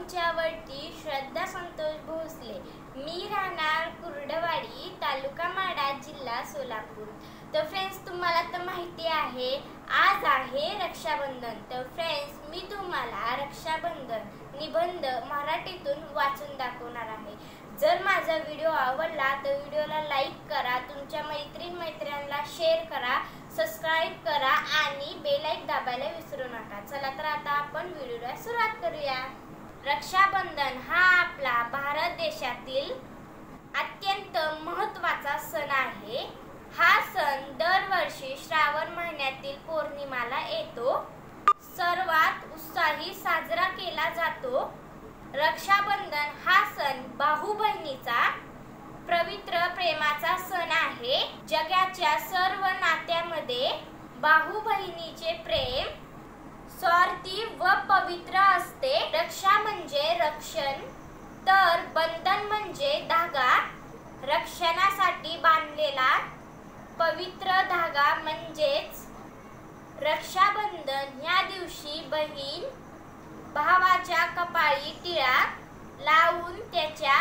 तुमची आवडती श्रद्धा संतोष भोसले। मी राहणार कुर्डवाडी, तालुका माडा, जिल्हा सोलापूर। तर फ्रेंड्स, तुम्हाला तर माहिती आहे आज आहे रक्षाबंधन। तर फ्रेंड्स, मी तुम्हाला रक्षाबंधन निबंध मराठीतून वाचून दाखवणार आहे। जर माझा व्हिडिओ आवडला तर व्हिडिओला लाईक करा, तुमच्या मैत्रिणींना शेअर करा, सबस्क्राइब करा आणि बेल आयकॉन दाबायला विसरू नका। चला तर आता आपण व्हिडिओला सुरुवात करूया। रक्षाबंधन हा आपला भारत देशातील अत्यंत महत्त्वाचा सण आहे। हा सण दरवर्षी श्रावण महिन्यातील पौर्णिमेला येतो। सर्वात उत्साही साजरा केला जातो। रक्षाबंधन हा सण भाऊ बहिणीचा पवित्र प्रेमाचा सण आहे। जगाच्या सर्व नात्यामध्ये भाऊ बहिणीचे प्रेम स्वार्थी व पवित्र असते। रक्षा म्हणजे रक्षण, तर बंधन म्हणजे धागा। रक्षणासाठी बांधलेला पवित्र धागा म्हणजेच रक्षाबंधन। या दिवशी बहीण भावाच्या कपाळी टिळा लावून त्याच्या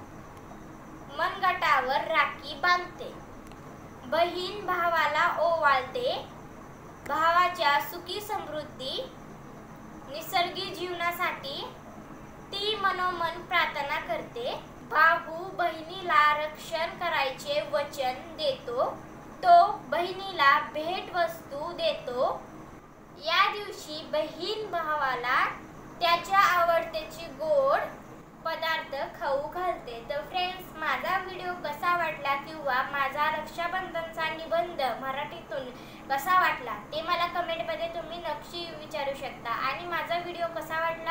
मनगटावर राखी बांधते। बहीण भावाला ओवाळते। भावाच्या सुखी समृद्धी निसर्गी जीवनासाठी ती मनोमन प्रार्थना करते। भाऊ बहिणीला रक्षण करायचे वचन देतो। तो बहिणीला भेट वस्तू देतो। या दिवशी बहीण भावाला त्याच्या आवडतेचे गोड पदार्थ खाऊ घालते। तर फ्रेंड्स, माझा व्हिडिओ कसा वाटला किंवा माझा रक्षाबंधनचा निबंध मराठीतून कसा वाटला ते मला कमेंटमध्ये तुम्ही नक्की विचारू शकता। आणि माझा व्हिडिओ कसा वाटला